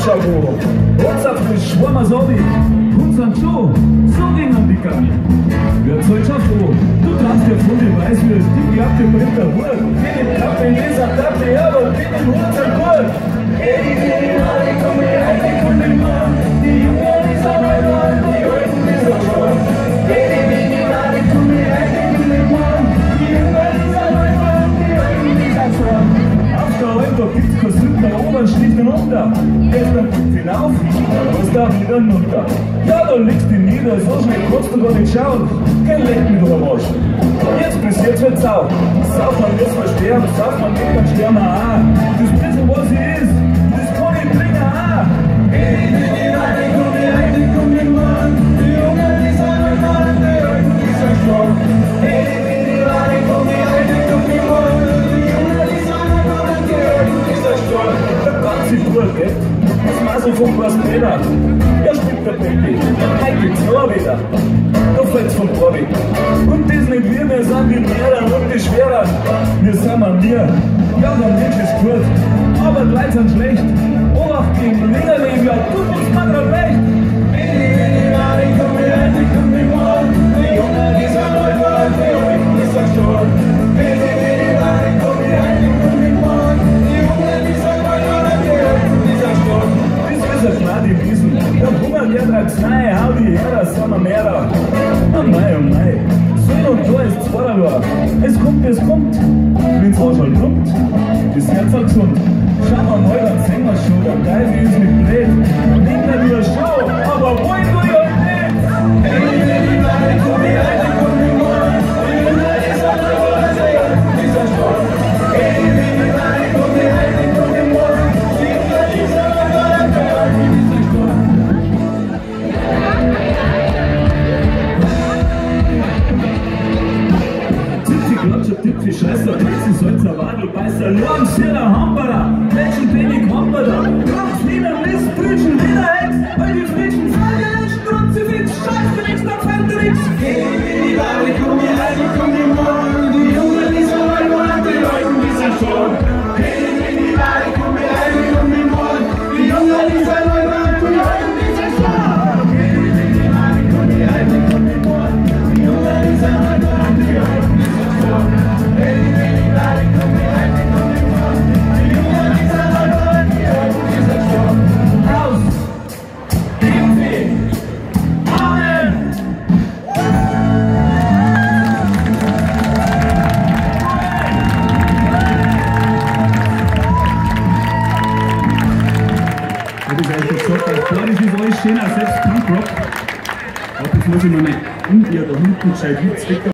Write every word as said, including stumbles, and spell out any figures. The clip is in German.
Schau, what's up, das Schwammer Sobi? Und sind schon, so gingen die Kami. Wer zahlt schon froh? Du kannst ja von dir weiß wie die glaubt, der bringt der Hut. Keine Klappe, Leser, Klappe, ja, aber keine Hut sind gut. Hey, die Mari, komm her, die Kunde, Mann. Die Jungen, die sind halt alt, die Alten, die sind schon. Hey, die Mari, komm her, die Kunde, Mann. Die Jungen, die sind halt alt, die Alten, die sind schon. Auf der Alm, da gibt's kein Sünden, da oben sticht den runter. Gestern gibt's hinauf, dann musst du auch wieder runter. Ja, da liegst du nieder, so schnell kannst du gar nicht schauen. Kein Leck mit am Arsch. Jetzt bis jetzt wird's auch. Sauf man müssen wir sterben, sauf man nicht, dann sterben wir auch. Das bisschen was sie ist, das kann ich bringen auch. Hey, die Leute, komm hier rein, die komm hier Mann. Die Jungen, die sind ein Mann, die Alten, die sind stark. Hey, die Leute, komm hier rein, die komm hier Mann. Die Jungen, die sind ein Mann, die Alten, die sind stark. Der ganze Tour, gell? Das Masel vom Peter. Er spielt der Baby. Heute gibt's noch wieder. Da fällt's vom Tor weg. Und das nicht wir, wir sind die Mehrer und die Schwerer. Wir sind an mir. Ja, der Mensch ist gut. Aber die Leute sind schlecht. Obacht gegen Lederleben, ja, du musst man drauf recht. Die Mari, komm hier rein, die komm hier morgen. Die Jungen, die sind neu geworden, die Alten, die sind stark. Die Mari, komm hier rein, die komm hier morgen. Die Jungen, die sind neu geworden, die Alten, die sind stark. Das ist ein Schnadi Wiesen. Der Hunger, der treibt's rein, hau die her, da sind wir mehrer. Oh mei, oh mei, so und da ist Zweierlohr. Es kommt, es kommt, wenn's auch schon kommt, ist Herz auch gesund. Schauen wir mal, dann sehen wir schon, der Teufel ist nicht blöd. Nicht mehr wieder Show, aber wollen wir ja nicht. Hey, die Leute, komm hier rein, die komm hier morgen. Die Jungen, die sind neu geworden, die Alten, die sind stark. Hey, die Leute, komm hier rein, die komm hier morgen. Die Jungen, die sind neu geworden, die Alten, die sind stark. Klatscher, Tipfi, Scheißer, Taxi, Salzer, Wadl, Beißer, Lorm, Sierra, Hamburger, Menschen, Penig, Hamburger, Krampf, Wiener, Mist, Brütchen, Wiener, Hex, all die Frischen, Fahrgerecht, Strunzifix, Scheiße, noch Fenderix. Hey, die Ware, komm hier rein, die komm hier morgen, die Jungen, die sind neu geworden, die Alten, die sind schon. Hey, die Ware, komm hier rein, die komm hier morgen, die Jungen, die sind neu geworden, die Alten, die sind schon. Hey, die Ware, komm hier rein, die komm hier morgen, die Jungen, die sind neu geworden, die Alten, die sind schon. Hey, die Leute, komm hier rein, die komm hier morgen. Die Jungen, die sind neu geworden, die Alten, die sind schon. Raus! Impfi! Amen! Hab ich euch gesagt, ich glaube, das ist alles schöner, selbst Punkrock. Aber jetzt muss ich noch nicht um ihr da hinten gescheit mitzwicken.